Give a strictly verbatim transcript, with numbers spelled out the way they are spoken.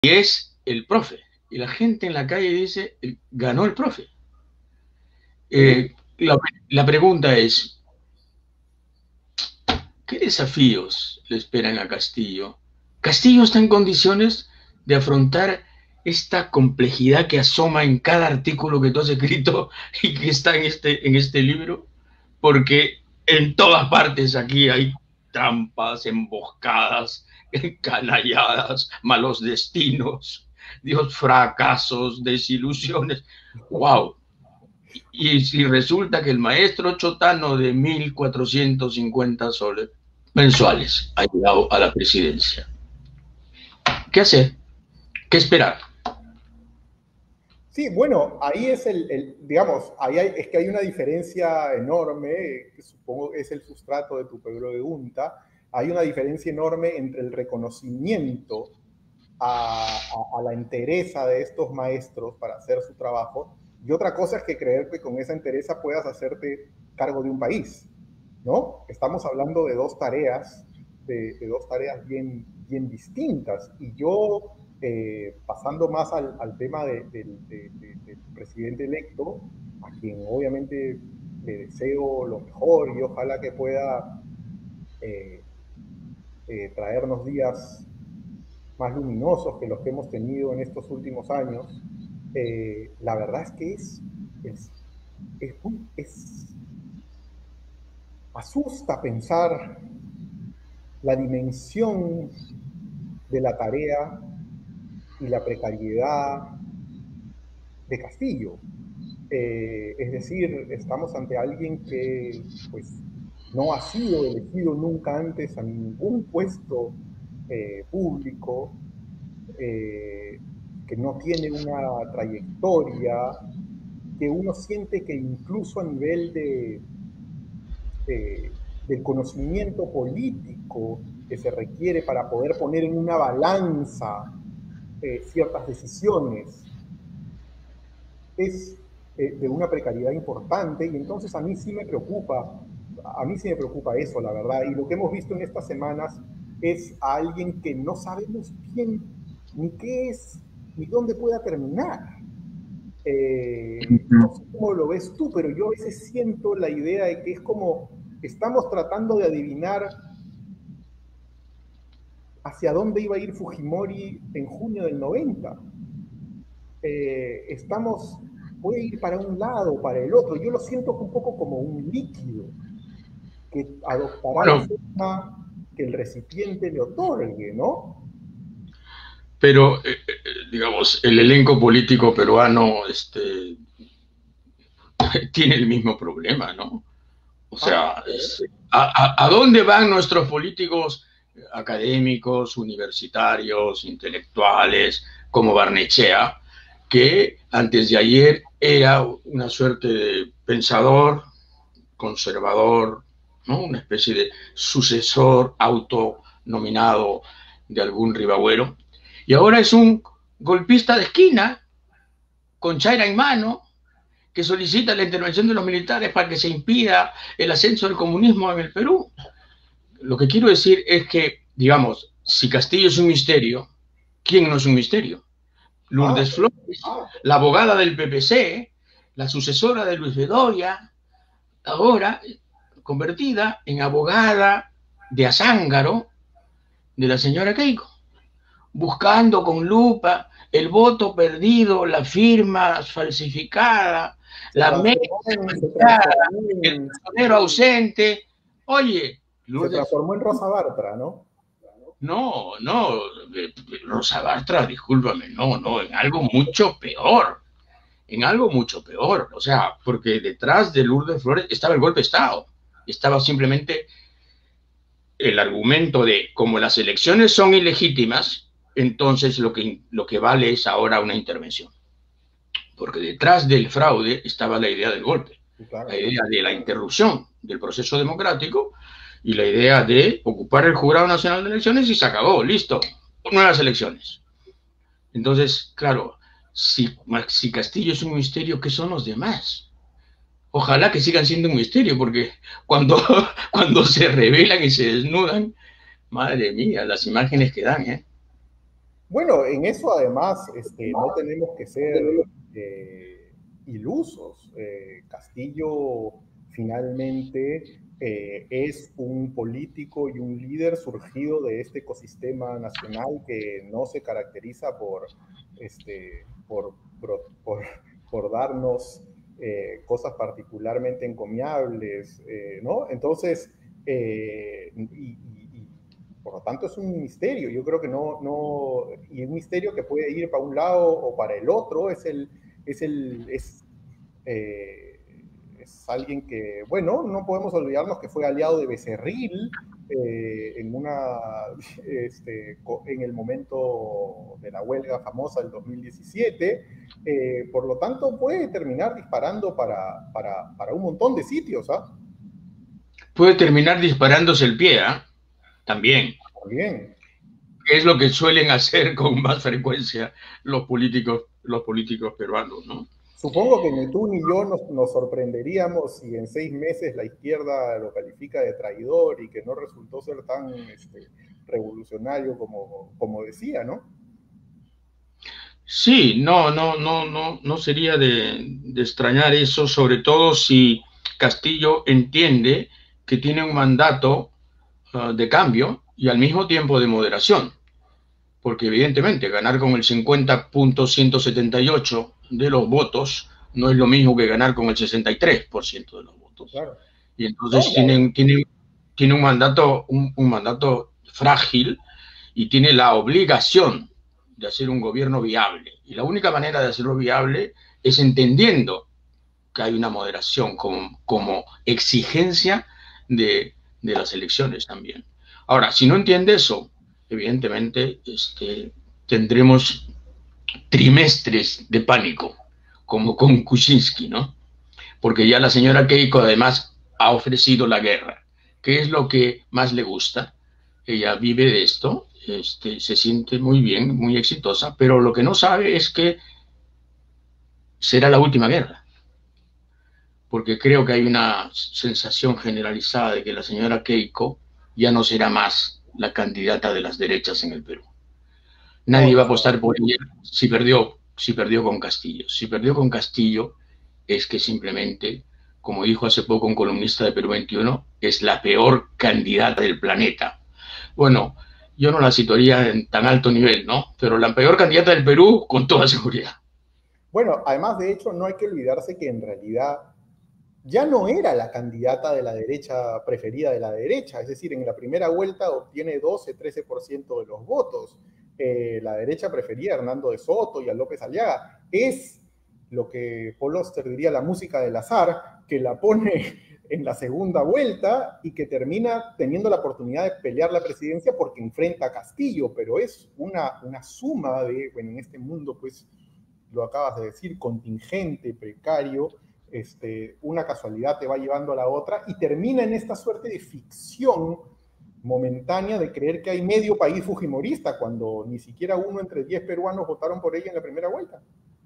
y es el profe. Y la gente en la calle dice, ganó el profe. Eh, la, la pregunta es, ¿qué desafíos le esperan a Castillo? ¿Castillo está en condiciones de afrontar esta complejidad que asoma en cada artículo que tú has escrito y que está en este, en este libro? Porque en todas partes aquí hay trampas, emboscadas, canalladas, malos destinos, Dios, fracasos, desilusiones. ¡Wow! Y si resulta que el maestro Chotano de mil cuatrocientos cincuenta soles mensuales ha llegado a la presidencia, ¿qué hacer? ¿Qué esperar? Sí, bueno, ahí es el, el digamos, ahí hay, es que hay una diferencia enorme, que supongo es el sustrato de tu pregunta, hay una diferencia enorme entre el reconocimiento a, a, a la entereza de estos maestros para hacer su trabajo y otra cosa es que creer que con esa entereza puedas hacerte cargo de un país, ¿no? Estamos hablando de dos tareas, de, de dos tareas bien, bien distintas y yo eh, pasando más al, al tema de, de, de, del presidente electo, a quien obviamente le deseo lo mejor y ojalá que pueda eh, eh, traernos días más luminosos que los que hemos tenido en estos últimos años, eh, la verdad es que es, es, es, es, asusta pensar la dimensión de la tarea y la precariedad de Castillo. Eh, es decir, estamos ante alguien que pues, no ha sido elegido nunca antes a ningún puesto eh, público, eh, que no tiene una trayectoria, que uno siente que incluso a nivel de, de, del conocimiento político que se requiere para poder poner en una balanza eh, ciertas decisiones, es eh, de una precariedad importante y entonces a mí sí me preocupa, a mí sí me preocupa eso, la verdad. Y lo que hemos visto en estas semanas es a alguien que no sabemos bien ni qué es, ni dónde pueda terminar. Eh, no sé cómo lo ves tú, pero yo a veces siento la idea de que es como estamos tratando de adivinar hacia dónde iba a ir Fujimori en junio del noventa. Eh, estamos, puede ir para un lado o para el otro. Yo lo siento un poco como un líquido que adoptará la Bueno, forma que el recipiente le otorgue, ¿no? pero, eh, digamos, el elenco político peruano este, tiene el mismo problema, ¿no? O Ah, sea, es, ¿a, a, ¿a dónde van nuestros políticos académicos, universitarios, intelectuales, como Barnechea, que antes de ayer era una suerte de pensador, conservador, ¿no? Una especie de sucesor autonominado de algún ribagüero, y ahora es un golpista de esquina, con chaira en mano, que solicita la intervención de los militares para que se impida el ascenso del comunismo en el Perú. Lo que quiero decir es que, digamos, si Castillo es un misterio, ¿quién no es un misterio? ah, Lourdes Flores, la abogada del P P C, la sucesora de Luis Bedoya, ahora convertida en abogada de Azángaro de la señora Keiko, buscando con lupa el voto perdido, la firma falsificada, se la mesa transformó en, se manchada, transformó el en, personero ausente. Oye, se Lourdes, transformó en Rosa Bartra, ¿no? no, no, Rosa Bartra, discúlpame, no, no, en algo mucho peor, en algo mucho peor, o sea, porque detrás de Lourdes Flores estaba el golpe de Estado, estaba simplemente el argumento de como las elecciones son ilegítimas, entonces lo que, lo que vale es ahora una intervención. Porque detrás del fraude estaba la idea del golpe, Sí, la claro. idea de la interrupción del proceso democrático y la idea de ocupar el Jurado Nacional de Elecciones y se acabó, listo, nuevas elecciones. Entonces, claro, si, si Castillo es un misterio, ¿qué son los demás? Ojalá que sigan siendo un misterio, porque cuando, cuando se revelan y se desnudan, madre mía, las imágenes que dan, ¿eh? Bueno, en eso además este, no tenemos que ser eh, ilusos. Eh, Castillo finalmente eh, es un político y un líder surgido de este ecosistema nacional que no se caracteriza por, este, por, por, por, por darnos eh, cosas particularmente encomiables, eh, ¿no? Entonces, eh, y, y, por lo tanto, es un misterio. Yo creo que no, no, y un misterio que puede ir para un lado o para el otro. Es el, es el, es, eh, es alguien que, bueno, no podemos olvidarnos que fue aliado de Becerril eh, en una, este, en el momento de la huelga famosa del dos mil diecisiete. Eh, por lo tanto, puede terminar disparando para, para, para un montón de sitios, ¿ah? Puede terminar disparándose el pie, ¿eh? También. También. Que es lo que suelen hacer con más frecuencia los políticos, los políticos peruanos, ¿no? Supongo que ni tú ni yo nos, nos sorprenderíamos si en seis meses la izquierda lo califica de traidor y que no resultó ser tan este, revolucionario como, como decía, ¿no? Sí, no, no, no, no, no sería de, de extrañar eso, sobre todo si Castillo entiende que tiene un mandato uh, de cambio y al mismo tiempo de moderación, porque evidentemente ganar con el cincuenta punto ciento setenta y ocho de los votos no es lo mismo que ganar con el sesenta y tres por ciento de los votos. Claro. Y entonces no, tienen, tienen, tiene un mandato, un, un mandato frágil y tiene la obligación de hacer un gobierno viable. Y la única manera de hacerlo viable es entendiendo que hay una moderación como, como exigencia de, de las elecciones también. Ahora, si no entiende eso, evidentemente este, tendremos trimestres de pánico, como con Kuczynski, ¿no? Porque ya la señora Keiko además ha ofrecido la guerra. ¿Qué es lo que más le gusta? Ella vive de esto, este, se siente muy bien, muy exitosa, pero lo que no sabe es que será la última guerra. Porque creo que hay una sensación generalizada de que la señora Keiko ya no será más la candidata de las derechas en el Perú. Nadie va a apostar por ella si perdió, si perdió con Castillo. Si perdió con Castillo es que simplemente, como dijo hace poco un columnista de Perú veintiuno, es la peor candidata del planeta. Bueno, yo no la situaría en tan alto nivel, ¿no? Pero la peor candidata del Perú, con toda seguridad. Bueno, además, de hecho, no hay que olvidarse que en realidad ya no era la candidata de la derecha preferida de la derecha. Es decir, en la primera vuelta obtiene doce, trece por ciento de los votos. Eh, la derecha prefería a Hernando de Soto y a López Aliaga. Es lo que Paul Auster diría la música del azar, que la pone en la segunda vuelta y que termina teniendo la oportunidad de pelear la presidencia porque enfrenta a Castillo, pero es una, una suma de, bueno, en este mundo, pues, lo acabas de decir, contingente, precario, este, una casualidad te va llevando a la otra y termina en esta suerte de ficción momentánea de creer que hay medio país fujimorista cuando ni siquiera uno entre diez peruanos votaron por ella en la primera vuelta.